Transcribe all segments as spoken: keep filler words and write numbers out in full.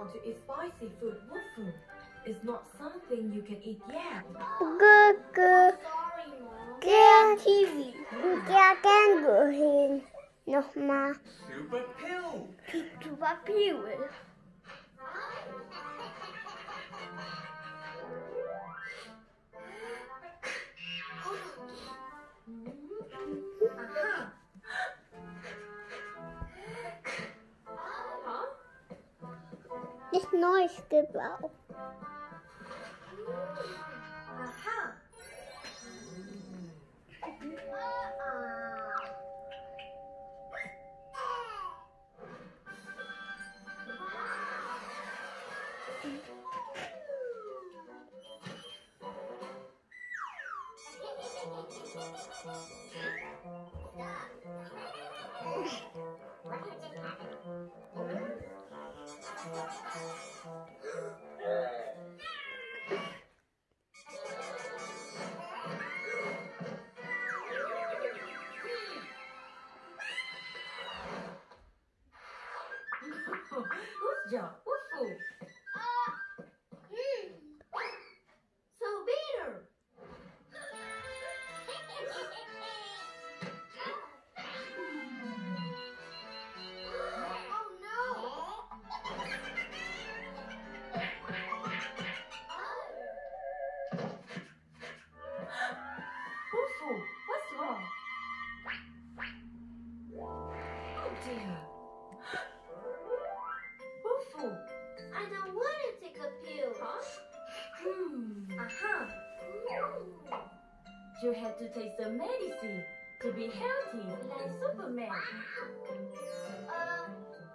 want to eat spicy food, wolfoo. It's not something you can eat yet. Good, good. Kreativ. Jag kan gå in. Nochmal. Super pill. Super pill. Aha. Ist Neues gebaut. Aha. Good job, wolfoo. So bitter. Oh no. Wolfoo, what's wrong? Oh dear. Wolfoo, I don't want to take a pill. Huh? Hmm. Aha. You have to take some medicine to be healthy like Superman. Uh.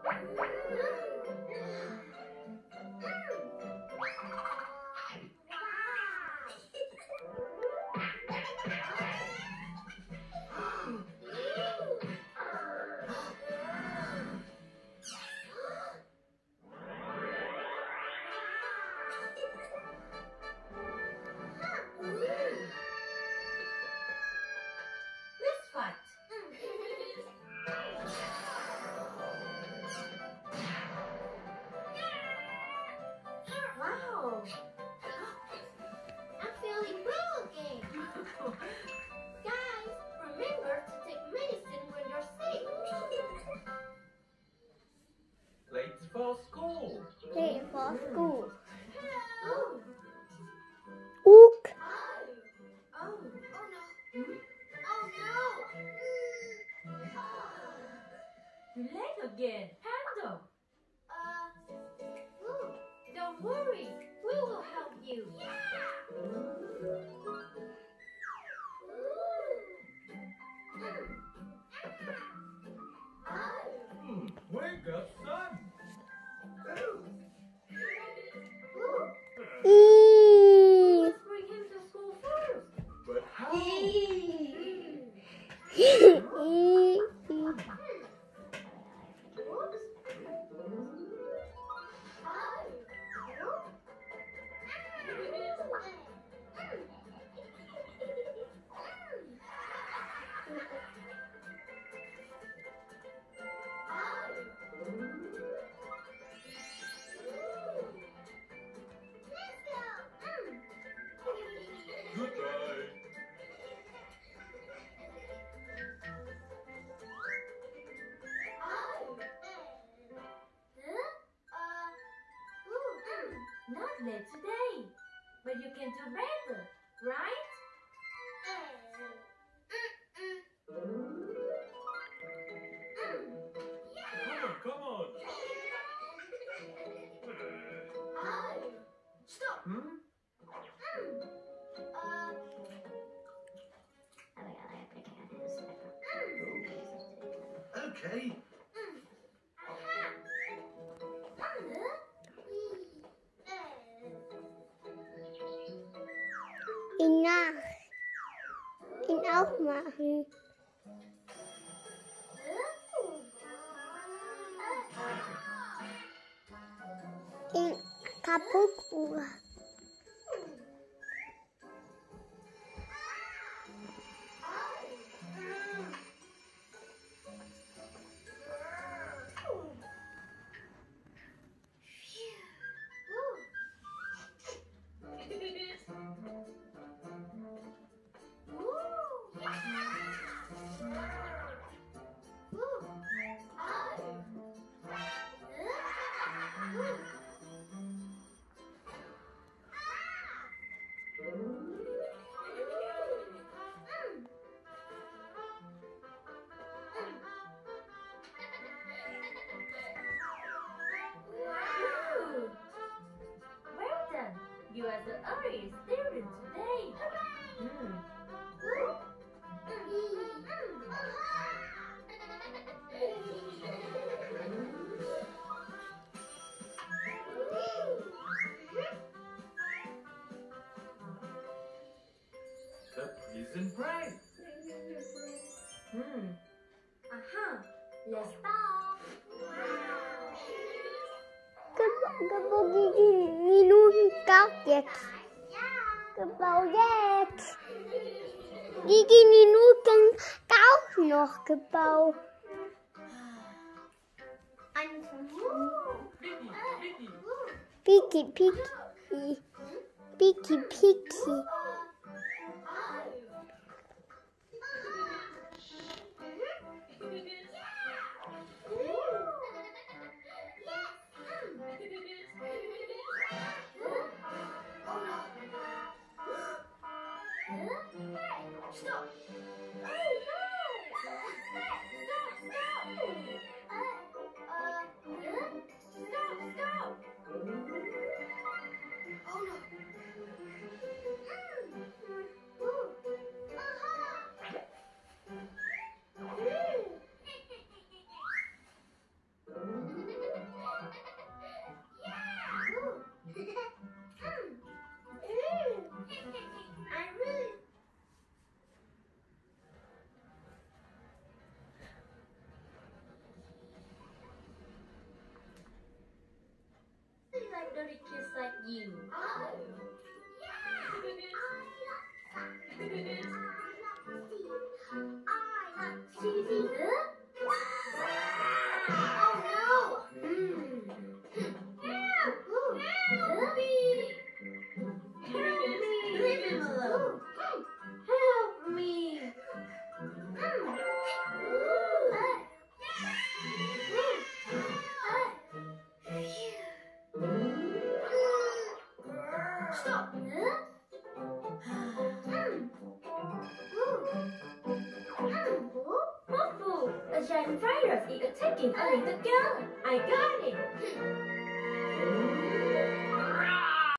Let's fight. Wow. I'm feeling well again. Guys, remember to take medicine when you're sick. Late for school. Late for school. Oh. Ook. Oh. Oh no. Oh no. You're late again. Handle. Uh. Oh, don't worry. We will help you. Hmm, wake up, son. Eee. Let's bring him to school first. But how? Eee. Goodbye. Not late today, but you can do better, right? Come on, come on. Stop. Hmm? Okay. Enough. Enough machen. In kaputt Uhr. Phew. You are the earliest student today. Hmm. The prison break. Hmm. Uh-huh. Let's start. Ke bau gigi minum kaget. Ke bau jetzt. Gigi minuten auch noch gebaut. Piki piki. Piki piki. Stop! Oh no! Stop! Stop! Uh, uh, stop! Stop! Oh no! I really like dirty kids like you. Oh. I like cheesy. Oh no! Mm. Help! Help me! Help me! Leave him alone. Help me! Stop! Wolfoo! A giant virus is attacking a little girl. I got it.